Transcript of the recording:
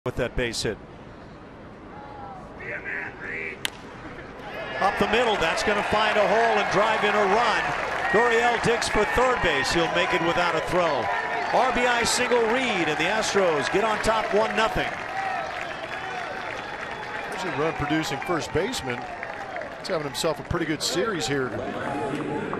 with that base hit. Up the middle, that's going to find a hole and drive in a run. Gurriel digs for third base. He'll make it without a throw. RBI single Reed, and the Astros get on top 1-0. There's a run producing first baseman. He's having himself a pretty good series here.